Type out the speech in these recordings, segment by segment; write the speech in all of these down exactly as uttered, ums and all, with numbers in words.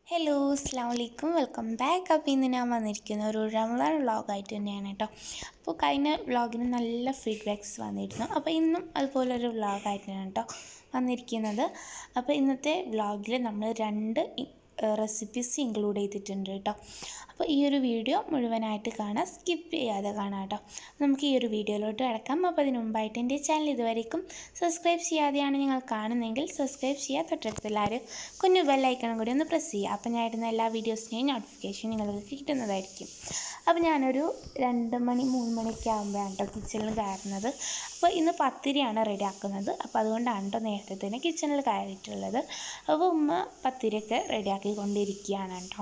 Hello അസ്സലാമു അലൈക്കും welcome back. അപ്പോൾ ഇന്ന് ഞാൻ വന്നിരിക്കുന്ന ഒരു റമദാൻ വ്ളോഗായിട്ട് തന്നെയാണ് കേട്ടോ. അപ്പോൾ കഴിഞ്ഞ വ്ളോഗിന് നല്ല ഫീഡ്ബാക്ക്സ് വന്നിരുന്നു. അപ്പോൾ ഇന്നും അതുപോലൊരു വ്ളോഗായിട്ടാണ് കേട്ടോ വന്നിരിക്കുന്നത്. അപ്പോൾ ഇന്നത്തെ വ്ളോഗിൽ നമ്മൾ രണ്ട് റെസിപ്പീസ് ഇൻക്ലൂഡ് ചെയ്തിട്ടുണ്ട് കേട്ടോ. അപ്പോൾ ഈ ഒരു വീഡിയോ മുഴുവനായിട്ട് കാണാം, സ്കിപ്പ് ചെയ്യാതെ കാണാം കേട്ടോ. നമുക്ക് ഈ ഒരു വീഡിയോയിലോട്ട് കിടക്കാം. അപ്പോൾ അതിന് മുമ്പായിട്ട് എൻ്റെ ചാനൽ ഇതുവരേക്കും സബ്സ്ക്രൈബ് ചെയ്യാതെയാണ് നിങ്ങൾ കാണുന്നതെങ്കിൽ സബ്സ്ക്രൈബ് ചെയ്യുക. തൊട്ടടുത്തുള്ളൊരു കുഞ്ഞു ബെല്ലൈക്കണം കൂടി ഒന്ന് പ്രസ് ചെയ്യുക. അപ്പോൾ ഞാൻ ഇടുന്ന എല്ലാ വീഡിയോസിൻ്റെയും നോട്ടിഫിക്കേഷൻ നിങ്ങൾക്ക് കിട്ടുന്നതായിരിക്കും. അപ്പോൾ ഞാനൊരു രണ്ട് മണി മൂന്ന് മണിയൊക്കെ ആകുമ്പോഴാണ് കേട്ടോ കിച്ചണിൽ കയറുന്നത്. അപ്പോൾ ഇന്ന് പത്തിരിയാണ് റെഡിയാക്കുന്നത്. അപ്പോൾ അതുകൊണ്ടാണ് കേട്ടോ നേരത്തെ തന്നെ കിച്ചണിൽ കയറിയിട്ടുള്ളത്. അപ്പോൾ ഉമ്മ പത്തിരിയൊക്കെ റെഡിയാക്കിക്കൊണ്ടിരിക്കുകയാണ് കേട്ടോ.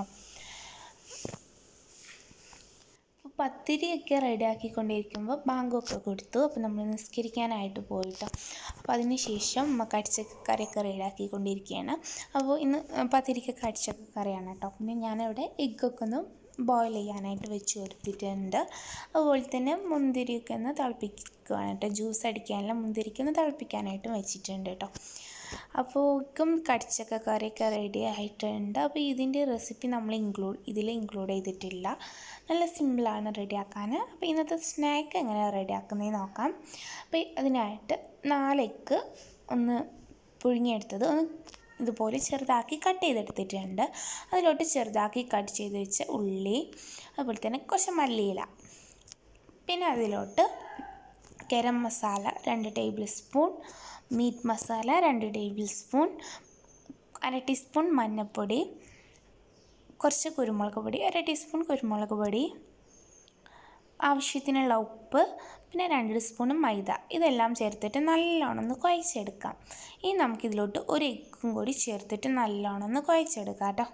അപ്പോൾ പത്തിരിയൊക്കെ റെഡിയാക്കിക്കൊണ്ടിരിക്കുമ്പോൾ ബാങ്കൊക്കെ കൊടുത്തു. അപ്പോൾ നമ്മൾ നിസ്കരിക്കാനായിട്ട് പോയിട്ടോ. അപ്പോൾ അതിന് ശേഷം ഉമ്മ കടിച്ചക്കറിയൊക്കെ റെഡിയാക്കിക്കൊണ്ടിരിക്കുകയാണ്. അപ്പോൾ ഇന്ന് പത്തിരിക്ക് കടിച്ചക്കറിയാണ് കേട്ടോ. പിന്നെ ഞാനിവിടെ എഗ്ഗൊക്കെ ഒന്ന് ബോയിൽ ചെയ്യാനായിട്ട് വെച്ച് കൊടുത്തിട്ടുണ്ട്. അതുപോലെ തന്നെ മുന്തിരിയൊക്കെ ഒന്ന് തിളപ്പിക്കുകയാണ് കേട്ടോ. ജ്യൂസ് അടിക്കാനുള്ള മുന്തിരിക്ക് ഒന്ന് തിളപ്പിക്കാനായിട്ടും വെച്ചിട്ടുണ്ട് കേട്ടോ. അപ്പോഴേക്കും കടിച്ചക്ക കറിയൊക്കെ റെഡി ആയിട്ടുണ്ട്. അപ്പോൾ ഇതിൻ്റെ റെസിപ്പി നമ്മൾ ഇൻക്ലൂഡ് ഇതിൽ ഇൻക്ലൂഡ് ചെയ്തിട്ടില്ല. നല്ല സിമ്പിളാണ് റെഡിയാക്കാൻ. അപ്പോൾ ഇന്നത്തെ സ്നാക്ക് എങ്ങനെ റെഡിയാക്കുന്നതെന്ന് നോക്കാം. അപ്പോൾ അതിനായിട്ട് നാലെഗ്ഗ് ഒന്ന് പുഴുങ്ങിയെടുത്തത് ഒന്ന് ഇതുപോലെ ചെറുതാക്കി കട്ട് ചെയ്തെടുത്തിട്ടുണ്ട്. അതിലോട്ട് ചെറുതാക്കി കട്ട് ചെയ്ത് വെച്ച ഉള്ളി, അതുപോലെ തന്നെ കുറച്ച് മല്ലിയില, പിന്നെ അതിലോട്ട് ഗരം മസാല രണ്ട് ടേബിൾ സ്പൂൺ, മീറ്റ് മസാല രണ്ട് ടേബിൾ സ്പൂൺ, അര ടീസ്പൂൺ മഞ്ഞൾപ്പൊടി, കുറച്ച് കുരുമുളക് പൊടി, അര ടീസ്പൂൺ കുരുമുളക് പൊടി, ആവശ്യത്തിനുള്ള ഉപ്പ്, പിന്നെ രണ്ട് സ്പൂൺ മൈദ. ഇതെല്ലാം ചേർത്തിട്ട് നല്ലോണം ഒന്ന് കുഴച്ചെടുക്കാം. ഇനി നമുക്കിതിലോട്ട് ഒരു എഗ്ഗും കൂടി ചേർത്തിട്ട് നല്ലോണം ഒന്ന് കുഴച്ചെടുക്കാം കേട്ടോ.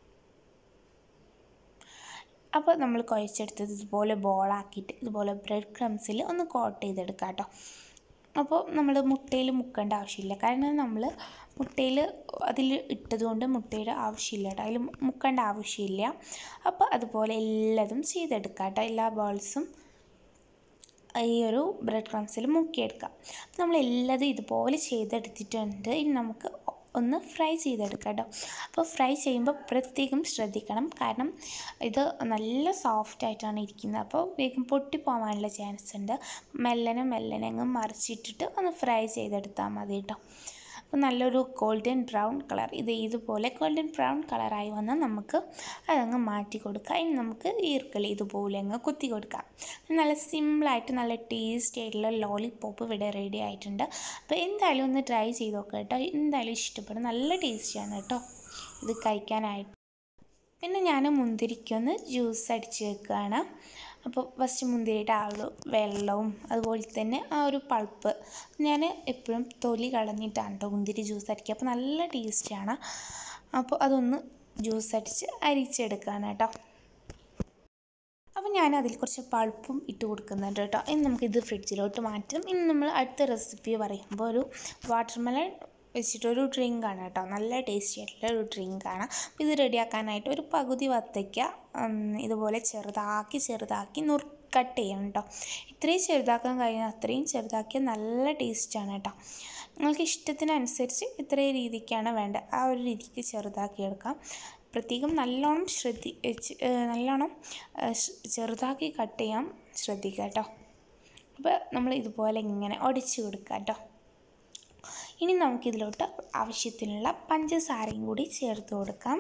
അപ്പോൾ നമ്മൾ കുഴച്ചെടുത്തത് ഇതുപോലെ ബോളാക്കിയിട്ട് ഇതുപോലെ ബ്രെഡ് ക്രംസിൽ ഒന്ന് കോട്ട് ചെയ്തെടുക്കാം കേട്ടോ. അപ്പോൾ നമ്മൾ മുട്ടയിൽ മുക്കേണ്ട ആവശ്യമില്ല, കാരണം നമ്മൾ മുട്ടയിൽ അതിൽ ഇട്ടതുകൊണ്ട് മുട്ടയുടെ ആവശ്യമില്ല കേട്ടോ, അതിൽ മുക്കേണ്ട ആവശ്യമില്ല. അപ്പോൾ അതുപോലെ എല്ലാതും ചെയ്തെടുക്കാം കേട്ടോ. എല്ലാ ബോൾസും ഈ ഒരു ബ്രെഡ് ക്രംസിൽ മുക്കിയെടുക്കാം. അപ്പോൾ നമ്മൾ എല്ലാതും ഇതുപോലെ ചെയ്തെടുത്തിട്ടുണ്ട്. ഇനി നമുക്ക് ഒന്ന് ഫ്രൈ ചെയ്തെടുക്കാം കേട്ടോ. അപ്പോൾ ഫ്രൈ ചെയ്യുമ്പോൾ പ്രത്യേകം ശ്രദ്ധിക്കണം, കാരണം ഇത് നല്ല സോഫ്റ്റ് ആയിട്ടാണ് ഇരിക്കുന്നത്. അപ്പോൾ വേഗം പൊട്ടിപ്പോകാനുള്ള ചാൻസ് ഉണ്ട്. മെല്ലനെ മെല്ലനെ അങ്ങ് മറിച്ചിട്ടിട്ട് ഒന്ന് ഫ്രൈ ചെയ്തെടുത്താൽ മതി കേട്ടോ. അപ്പോൾ നല്ലൊരു ഗോൾഡൻ ബ്രൗൺ കളർ ഇത് ഇതുപോലെ ഗോൾഡൻ ബ്രൗൺ കളറായി വന്നാൽ നമുക്ക് അതങ്ങ് മാറ്റി കൊടുക്കാം. ഇനി നമുക്ക് ഈർക്കളി ഇതുപോലെ അങ്ങ് കുത്തി കൊടുക്കാം. നല്ല സിമ്പിളായിട്ട് നല്ല ടേസ്റ്റി ആയിട്ടുള്ള ലോലിപോപ്പ് ഇവിടെ റെഡി ആയിട്ടുണ്ട്. അപ്പോൾ എന്തായാലും ഒന്ന് ട്രൈ ചെയ്ത് നോക്കാം കേട്ടോ. എന്തായാലും ഇഷ്ടപ്പെടും, നല്ല ടേസ്റ്റിയാണ് കേട്ടോ ഇത് കഴിക്കാനായിട്ട്. പിന്നെ ഞാൻ മുന്തിരിക്കൊന്ന് ജ്യൂസ് അടിച്ച് വെക്കുകയാണ്. അപ്പോൾ ഫസ്റ്റ് മുന്തിരിയുടെ ആ ഒരു വെള്ളവും അതുപോലെ തന്നെ ആ ഒരു പൾപ്പ് ഞാൻ എപ്പോഴും തൊലി കളഞ്ഞിട്ടാണ് കേട്ടോ മുന്തിരി ജ്യൂസ് അടിക്കുക. അപ്പോൾ നല്ല ടേസ്റ്റിയാണ്. അപ്പോൾ അതൊന്ന് ജ്യൂസ് അടിച്ച് അരിച്ചെടുക്കുകയാണ് കേട്ടോ. അപ്പോൾ ഞാൻ അതിൽ കുറച്ച് പൾപ്പും ഇട്ട് കൊടുക്കുന്നുണ്ട് കേട്ടോ. ഇനി നമുക്കിത് ഫ്രിഡ്ജിലോട്ട് മാറ്റും. ഇനി നമ്മൾ അടുത്ത റെസിപ്പി പറയുമ്പോൾ ഒരു വാട്ടർമെലൺ വെച്ചിട്ടൊരു ഡ്രിങ്കാണ് കേട്ടോ. നല്ല ടേസ്റ്റി ആയിട്ടുള്ള ഒരു ഡ്രിങ്കാണ്. അപ്പോൾ ഇത് റെഡിയാക്കാനായിട്ട് ഒരു പകുതി വത്തയ്ക്ക ഇതുപോലെ ചെറുതാക്കി ചെറുതാക്കി നുറു കട്ട് ചെയ്യണം കേട്ടോ. ഇത്രയും ചെറുതാക്കാൻ കഴിയുന്ന അത്രയും ചെറുതാക്കിയാൽ നല്ല ടേസ്റ്റാണ് കേട്ടോ. നിങ്ങൾക്ക് ഇഷ്ടത്തിനനുസരിച്ച് ഇത്രയും രീതിക്കാണ് വേണ്ടത്, ആ ഒരു രീതിക്ക് ചെറുതാക്കി എടുക്കാം. പ്രത്യേകം നല്ലോണം ശ്രദ്ധി നല്ലോണം ചെറുതാക്കി കട്ട് ചെയ്യാൻ ശ്രദ്ധിക്കുക കേട്ടോ. അപ്പോൾ നമ്മൾ ഇതുപോലെ ഇങ്ങനെ ഒടിച്ച് കൊടുക്കുക കേട്ടോ. ഇനി നമുക്കിതിലോട്ട് ആവശ്യത്തിനുള്ള പഞ്ചസാരയും കൂടി ചേർത്ത് കൊടുക്കാം.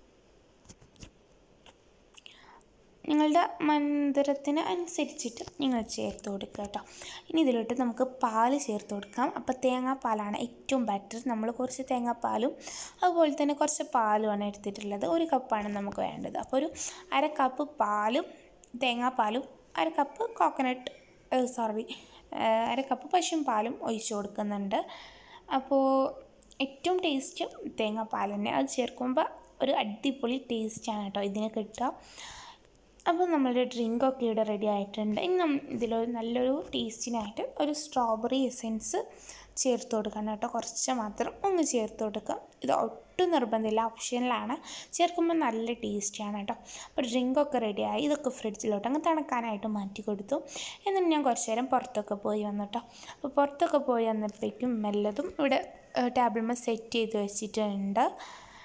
നിങ്ങളുടെ മധുരത്തിന് അനുസരിച്ചിട്ട് നിങ്ങൾ ചേർത്ത് കൊടുക്കുക കേട്ടോ. ഇനി ഇതിലോട്ട് നമുക്ക് പാൽ ചേർത്ത് കൊടുക്കാം. അപ്പോൾ തേങ്ങാപ്പാലാണ് ഏറ്റവും ബെറ്റർ. നമ്മൾ കുറച്ച് തേങ്ങാപ്പാലും അതുപോലെ തന്നെ കുറച്ച് പാലുമാണ് എടുത്തിട്ടുള്ളത്. ഒരു കപ്പാണ് നമുക്ക് വേണ്ടത്. അപ്പോൾ ഒരു അര കപ്പ് പാലും തേങ്ങാപ്പാലും അര കപ്പ് കോക്കനട്ട് സോറി അര കപ്പ് പശുവും പാലും ഒഴിച്ച് കൊടുക്കുന്നുണ്ട്. അപ്പോൾ ഏറ്റവും ടേസ്റ്റ് തേങ്ങാപ്പാൽ തന്നെ, അത് ചേർക്കുമ്പോൾ ഒരു അടിപൊളി ടേസ്റ്റാണ് കേട്ടോ ഇതിന് കിട്ടുക. അപ്പോൾ നമ്മളുടെ ഡ്രിങ്കൊക്കെ ഇവിടെ റെഡി ആയിട്ടുണ്ട്. ഇനി നമ്മൾ ഇതിലൊരു നല്ലൊരു ടേസ്റ്റിനായിട്ട് ഒരു സ്ട്രോബെറി എസെൻസ് ചേർത്ത് കൊടുക്കണം കേട്ടോ. കുറച്ച് മാത്രം ഒന്ന് ചേർത്ത് കൊടുക്കുക. ഇത് ഒട്ടും നിർബന്ധമില്ല, ഓപ്ഷനിലാണ്. ചേർക്കുമ്പോൾ നല്ല ടേസ്റ്റിയാണ് കേട്ടോ. അപ്പോൾ ഡ്രിങ്കൊക്കെ റെഡിയായി. ഇതൊക്കെ ഫ്രിഡ്ജിലോട്ട് അങ്ങ് തണുക്കാനായിട്ട് മാറ്റി കൊടുത്തു. എന്നിട്ട് ഞാൻ കുറച്ച് നേരം പുറത്തൊക്കെ പോയി വന്നു കേട്ടോ. അപ്പോൾ പുറത്തൊക്കെ പോയി വന്നപ്പോഴേക്കും മെല്ലതും ഇവിടെ ടേബിൾമേൽ സെറ്റ് ചെയ്ത് വെച്ചിട്ടുണ്ട്.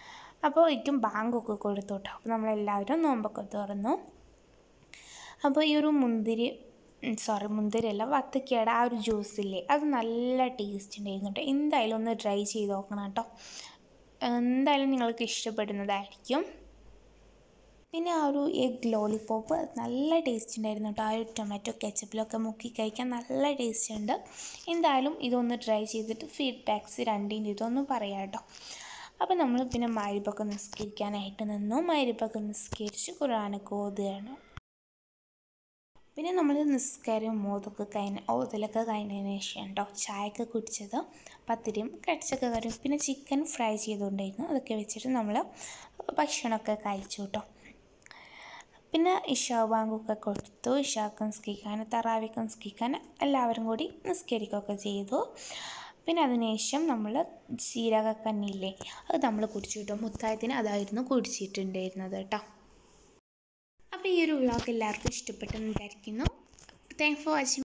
അപ്പോൾ ഏറ്റവും ബാങ്കൊക്കെ കൊടുത്തു കേട്ടോ. അപ്പോൾ നമ്മളെല്ലാവരും നോമ്പൊക്കെ തുറന്നു. അപ്പോൾ ഈ ഒരു മുന്തിരി സോറി മുന്തിരിയല്ല വത്തക്കയുടെ ആ ഒരു ജ്യൂസില്ലേ, അത് നല്ല ടേസ്റ്റ് ഉണ്ടായിരുന്നു കേട്ടോ. എന്തായാലും ഒന്ന് ട്രൈ ചെയ്ത് നോക്കണം കേട്ടോ, എന്തായാലും നിങ്ങൾക്ക് ഇഷ്ടപ്പെടുന്നതായിരിക്കും. പിന്നെ ആ ഒരു എഗ് ലോലിപോപ്പ് നല്ല ടേസ്റ്റ് ഉണ്ടായിരുന്നു കേട്ടോ. ആ ഒരു ടൊമാറ്റോ കെച്ചപ്പിലൊക്കെ മുക്കി കഴിക്കാൻ നല്ല ടേസ്റ്റ് ഉണ്ട്. എന്തായാലും ഇതൊന്ന് ട്രൈ ചെയ്തിട്ട് ഫീഡ്ബാക്ക്സ് രണ്ടിൻ്റെ ഇതൊന്ന് പറയാം കേട്ടോ. അപ്പോൾ നമ്മൾ പിന്നെ മഗ്‌രിബൊക്കെ നിസ്കരിക്കാനായിട്ട് നിന്നു. മഗ്‌രിബൊക്കെ നിസ്കരിച്ച് ഖുർആനൊക്കെ ഓതുകയാണ്. പിന്നെ നമ്മൾ നിസ്കാരം ഓതൊക്കെ കഴിഞ്ഞ് ഓതലൊക്കെ കഴിഞ്ഞതിന് ശേഷം കേട്ടോ ചായയൊക്കെ കുടിച്ചത്. പത്തിരിയും കടിച്ചൊക്കെ കറിയും പിന്നെ ചിക്കൻ ഫ്രൈ ചെയ്തുകൊണ്ടായിരുന്നു. അതൊക്കെ വെച്ചിട്ട് നമ്മൾ ഭക്ഷണമൊക്കെ കഴിച്ചു കേട്ടോ. പിന്നെ ഇശാ ബാങ്കൊക്കെ കൊടുത്തു. ഇശാക്ക് നിസ്കരിക്കാൻ തറാവിക്ക് നിസ്കരിക്കാൻ എല്ലാവരും കൂടി നിസ്കരിക്കുകയൊക്കെ ചെയ്തു. പിന്നെ അതിനുശേഷം നമ്മൾ ജീരകക്കഞ്ഞിയില്ലേ അത് നമ്മൾ കുടിച്ചു കേട്ടോ. മുത്തായത്തിന് അതായിരുന്നു കുടിച്ചിട്ടുണ്ടായിരുന്നത് കേട്ടോ. അപ്പോൾ ഈ ഒരു വ്ളോഗ് എല്ലാവർക്കും ഇഷ്ടപ്പെട്ടെന്ന് വിചാരിക്കുന്നു. Thanks for watching.